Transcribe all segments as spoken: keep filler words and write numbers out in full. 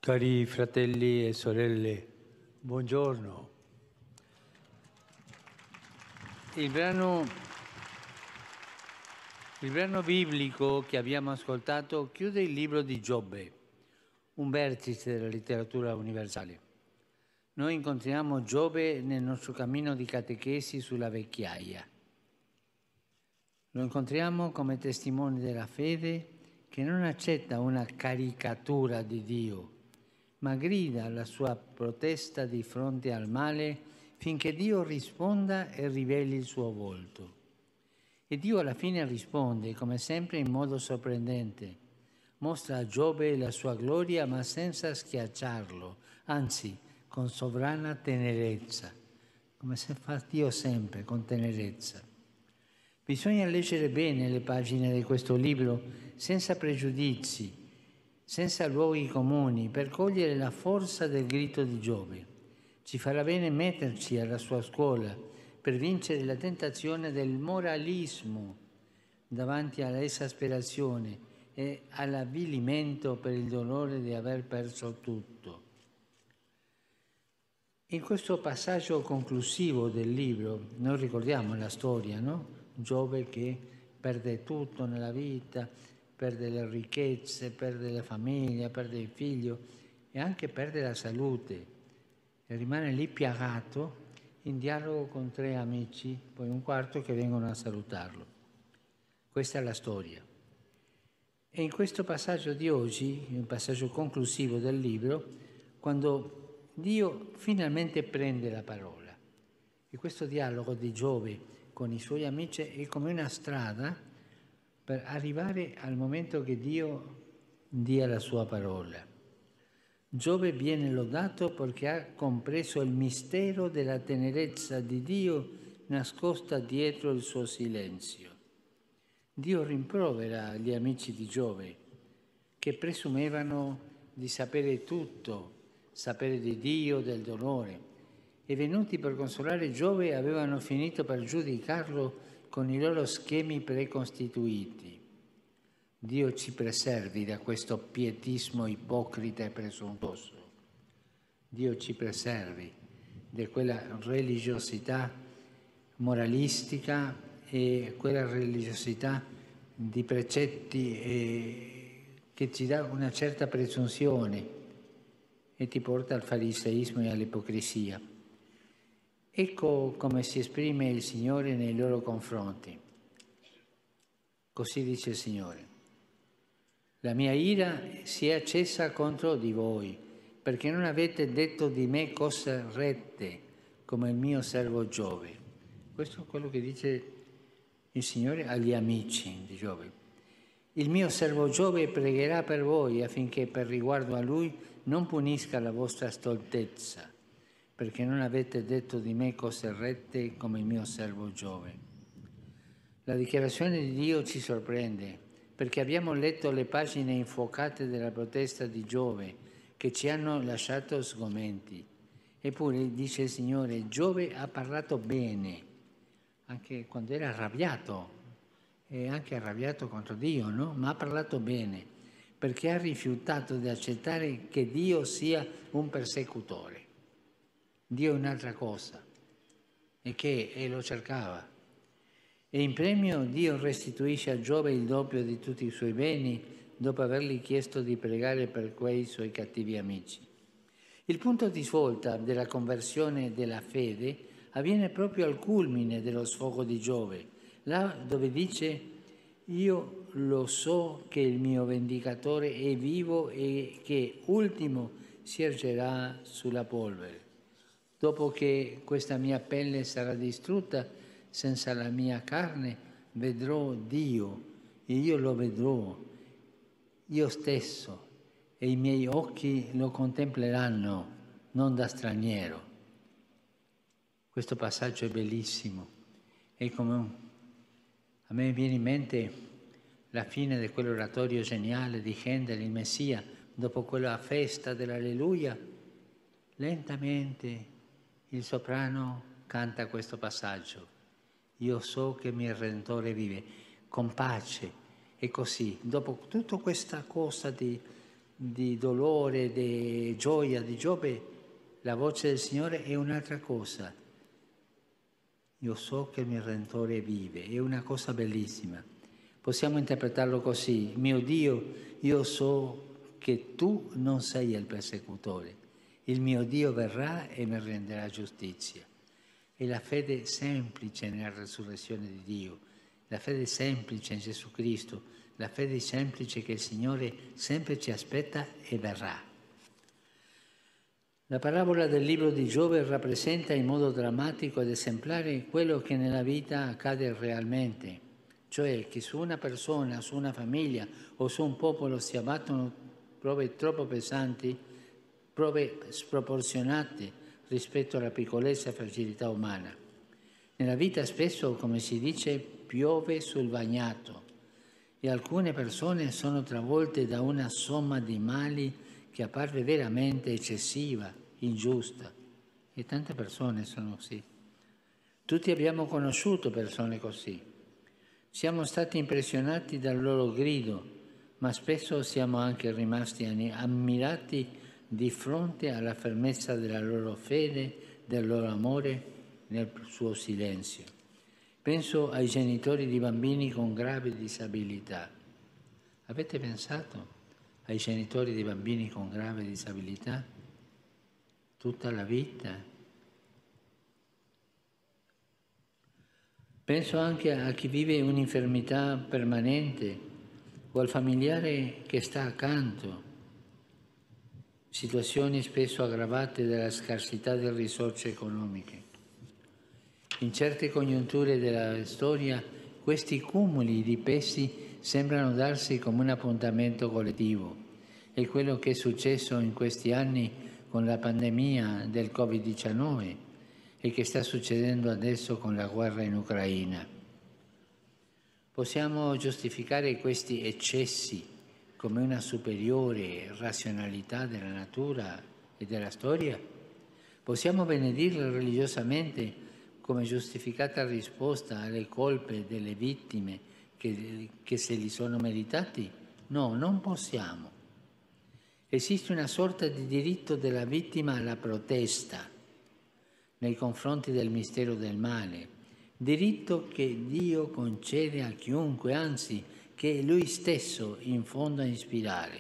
Cari fratelli e sorelle, buongiorno. Il brano, il brano biblico che abbiamo ascoltato chiude il libro di Giobbe, un vertice della letteratura universale. Noi incontriamo Giobbe nel nostro cammino di catechesi sulla vecchiaia. Lo incontriamo come testimone della fede che non accetta una caricatura di Dio, ma grida la sua protesta di fronte al male finché Dio risponda e riveli il suo volto. E Dio alla fine risponde, come sempre, in modo sorprendente. Mostra a Giobbe la sua gloria, ma senza schiacciarlo, anzi, con sovrana tenerezza, come se fa Dio sempre, con tenerezza. Bisogna leggere bene le pagine di questo libro senza pregiudizi, senza luoghi comuni, per cogliere la forza del grido di Giobbe. Ci farà bene metterci alla sua scuola per vincere la tentazione del moralismo davanti all'esasperazione e all'avvilimento per il dolore di aver perso tutto. In questo passaggio conclusivo del libro, noi ricordiamo la storia, no? Giobbe che perde tutto nella vita, perde le ricchezze, perde la famiglia, perde il figlio e anche perde la salute e rimane lì piagato in dialogo con tre amici, poi un quarto che vengono a salutarlo. Questa è la storia. E in questo passaggio di oggi, un passaggio conclusivo del libro, quando Dio finalmente prende la parola. E questo dialogo di Giobbe con i suoi amici è come una strada per arrivare al momento che Dio dia la sua parola. Giobbe viene lodato perché ha compreso il mistero della tenerezza di Dio nascosta dietro il suo silenzio. Dio rimprovera gli amici di Giobbe che presumevano di sapere tutto, sapere di Dio, del dolore, e venuti per consolare Giobbe avevano finito per giudicarlo con i loro schemi precostituiti. Dio ci preservi da questo pietismo ipocrita e presuntuoso. Dio ci preservi da quella religiosità moralistica e quella religiosità di precetti eh, che ci dà una certa presunzione e ti porta al fariseismo e all'ipocrisia. Ecco come si esprime il Signore nei loro confronti. Così dice il Signore: la mia ira si è accesa contro di voi, perché non avete detto di me cose rette, come il mio servo Giobbe. Questo è quello che dice il Signore agli amici di Giobbe. Il mio servo Giobbe pregherà per voi affinché per riguardo a lui non punisca la vostra stoltezza, perché non avete detto di me cose rette come il mio servo Giobbe. La dichiarazione di Dio ci sorprende, perché abbiamo letto le pagine infuocate della protesta di Giobbe che ci hanno lasciato sgomenti. Eppure, dice il Signore, Giobbe ha parlato bene, anche quando era arrabbiato, e anche arrabbiato contro Dio, no? Ma ha parlato bene, perché ha rifiutato di accettare che Dio sia un persecutore. Dio è un'altra cosa, e che e lo cercava. E in premio Dio restituisce a Giobbe il doppio di tutti i suoi beni dopo avergli chiesto di pregare per quei suoi cattivi amici. Il punto di svolta della conversione della fede avviene proprio al culmine dello sfogo di Giobbe, là dove dice: io lo so che il mio vendicatore è vivo e che ultimo si ergerà sulla polvere. Dopo che questa mia pelle sarà distrutta, senza la mia carne, vedrò Dio, e io lo vedrò, io stesso, e i miei occhi lo contempleranno, non da straniero. Questo passaggio è bellissimo. È come un... A me viene in mente la fine di quell'oratorio geniale di Handel, il Messia, dopo quella festa dell'Alleluia. Lentamente il soprano canta questo passaggio. Io so che mio Redentore vive, con pace. E così, dopo tutta questa cosa di di dolore, di gioia di Giobbe, la voce del Signore è un'altra cosa. Io so che il mio Redentore vive, è una cosa bellissima. Possiamo interpretarlo così: mio Dio, io so che tu non sei il persecutore, il mio Dio verrà e mi renderà giustizia. È la fede semplice nella resurrezione di Dio, la fede semplice in Gesù Cristo, la fede semplice che il Signore sempre ci aspetta e verrà. La parabola del libro di Giobbe rappresenta in modo drammatico ed esemplare quello che nella vita accade realmente, cioè che su una persona, su una famiglia o su un popolo si abbattono prove troppo pesanti, prove sproporzionate rispetto alla piccolezza e fragilità umana. Nella vita spesso, come si dice, piove sul bagnato e alcune persone sono travolte da una somma di mali che apparve veramente eccessiva, ingiusta. E tante persone sono così. Tutti abbiamo conosciuto persone così. Siamo stati impressionati dal loro grido, ma spesso siamo anche rimasti ammirati di fronte alla fermezza della loro fede, del loro amore nel suo silenzio. Penso ai genitori di bambini con gravi disabilità. Avete pensato ai genitori di bambini con grave disabilità? Tutta la vita. Penso anche a chi vive un'infermità permanente o al familiare che sta accanto. Situazioni spesso aggravate dalla scarsità delle risorse economiche. In certe congiunture della storia, questi cumuli di pesi sembrano darsi come un appuntamento collettivo. È quello che è successo in questi anni con la pandemia del Covid diciannove e che sta succedendo adesso con la guerra in Ucraina. Possiamo giustificare questi eccessi come una superiore razionalità della natura e della storia? Possiamo benedirli religiosamente come giustificata risposta alle colpe delle vittime che, che se li sono meritati? No, non possiamo. Esiste una sorta di diritto della vittima alla protesta nei confronti del mistero del male, diritto che Dio concede a chiunque, anzi che è Lui stesso in fondo a ispirare.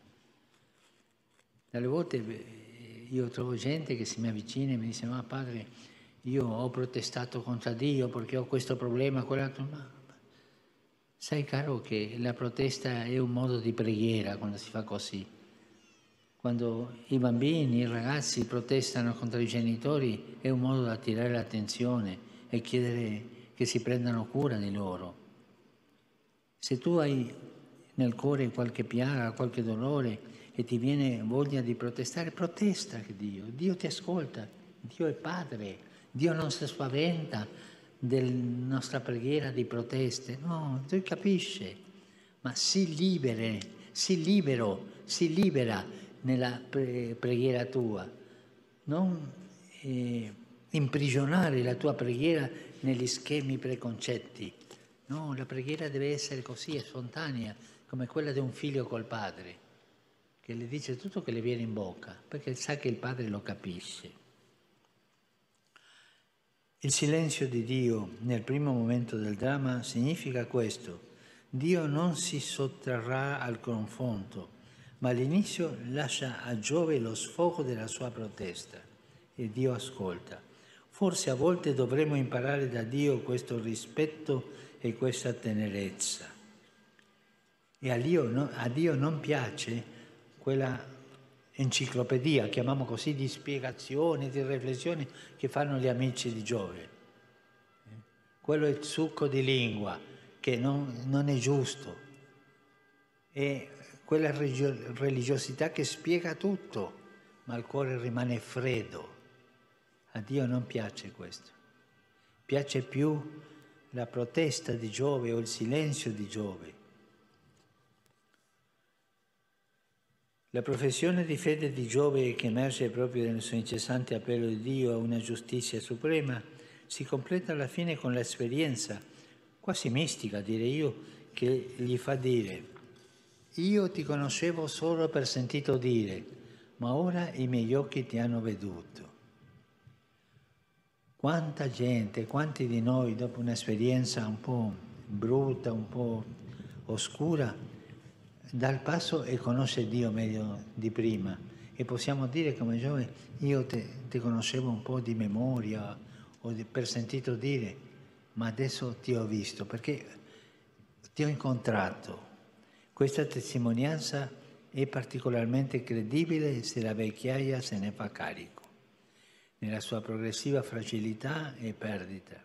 Dalle volte io trovo gente che si mi avvicina e mi dice: ma padre, io ho protestato contro Dio perché ho questo problema, quell'altro. Ma sai caro che la protesta è un modo di preghiera quando si fa così. Quando i bambini, i ragazzi protestano contro i genitori è un modo da attirare l'attenzione e chiedere che si prendano cura di loro. Se tu hai nel cuore qualche piaga, qualche dolore e ti viene voglia di protestare, protesta che Dio. Dio ti ascolta, Dio è Padre, Dio non si spaventa della nostra preghiera di proteste. No, Dio capisce, ma si libere, si libero, si libera nella pre- preghiera tua, non eh, imprigionare la tua preghiera negli schemi preconcetti. No, la preghiera deve essere così, è spontanea, come quella di un figlio col padre, che le dice tutto che le viene in bocca, perché sa che il padre lo capisce. Il silenzio di Dio nel primo momento del dramma significa questo: Dio non si sottrarrà al confronto, ma all'inizio lascia a Giobbe lo sfogo della sua protesta e Dio ascolta. Forse a volte dovremmo imparare da Dio questo rispetto e questa tenerezza. E a Dio, no, a Dio non piace quella enciclopedia, chiamiamo così, di spiegazioni, di riflessioni che fanno gli amici di Giobbe. Quello è il succo di lingua, che non, non è giusto. È quella religiosità che spiega tutto, ma il cuore rimane freddo. A Dio non piace questo. Piace più la protesta di Giobbe o il silenzio di Giobbe. La professione di fede di Giobbe, che emerge proprio nel suo incessante appello di Dio a una giustizia suprema, si completa alla fine con l'esperienza, quasi mistica direi io, che gli fa dire: io ti conoscevo solo per sentito dire, ma ora i miei occhi ti hanno veduto. Quanta gente, quanti di noi dopo un'esperienza un po' brutta, un po' oscura, dà il passo e conosce Dio meglio di prima. E possiamo dire come giovane, io te, ti conoscevo un po' di memoria o di, per sentito dire, ma adesso ti ho visto perché ti ho incontrato. Questa testimonianza è particolarmente credibile se la vecchiaia se ne fa carico, nella sua progressiva fragilità e perdita.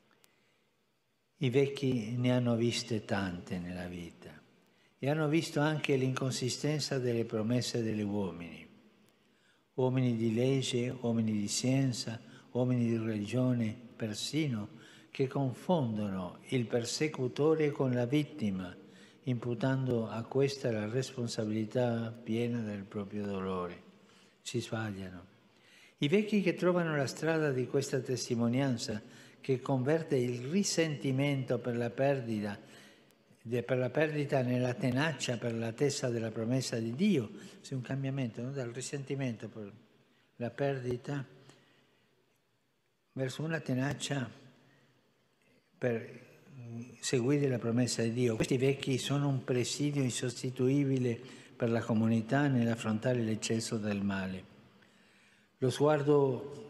I vecchi ne hanno viste tante nella vita e hanno visto anche l'inconsistenza delle promesse degli uomini. Uomini di legge, uomini di scienza, uomini di religione, persino, che confondono il persecutore con la vittima, imputando a questa la responsabilità piena del proprio dolore. Si sbagliano. I vecchi che trovano la strada di questa testimonianza, che converte il risentimento per la perdita, per la perdita nella tenacia per l'attesa della promessa di Dio, c'è un cambiamento, no? Dal risentimento per la perdita verso una tenacia per seguire la promessa di Dio. Questi vecchi sono un presidio insostituibile per la comunità nell'affrontare l'eccesso del male. Lo sguardo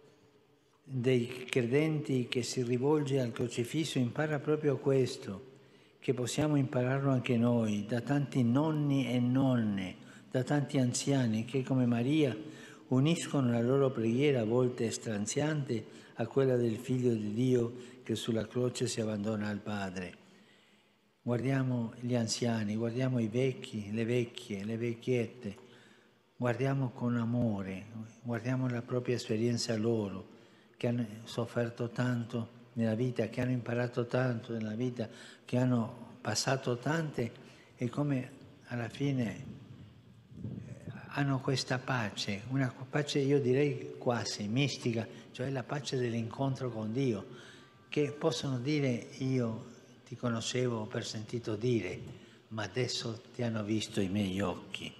dei credenti che si rivolge al crocifisso impara proprio questo, che possiamo impararlo anche noi, da tanti nonni e nonne, da tanti anziani che come Maria uniscono la loro preghiera, a volte straziante, a quella del Figlio di Dio che sulla croce si abbandona al Padre. Guardiamo gli anziani, guardiamo i vecchi, le vecchie, le vecchiette, guardiamo con amore, guardiamo la propria esperienza loro, che hanno sofferto tanto nella vita, che hanno imparato tanto nella vita, che hanno passato tante e come alla fine hanno questa pace, una pace io direi quasi mistica, cioè la pace dell'incontro con Dio, che possono dire io ti conoscevo per sentito dire, ma adesso ti hanno visto i miei occhi.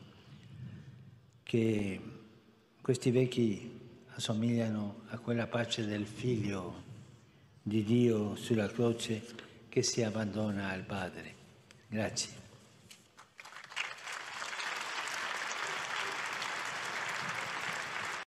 Che questi vecchi assomigliano a quella pace del Figlio di Dio sulla croce che si abbandona al Padre. Grazie.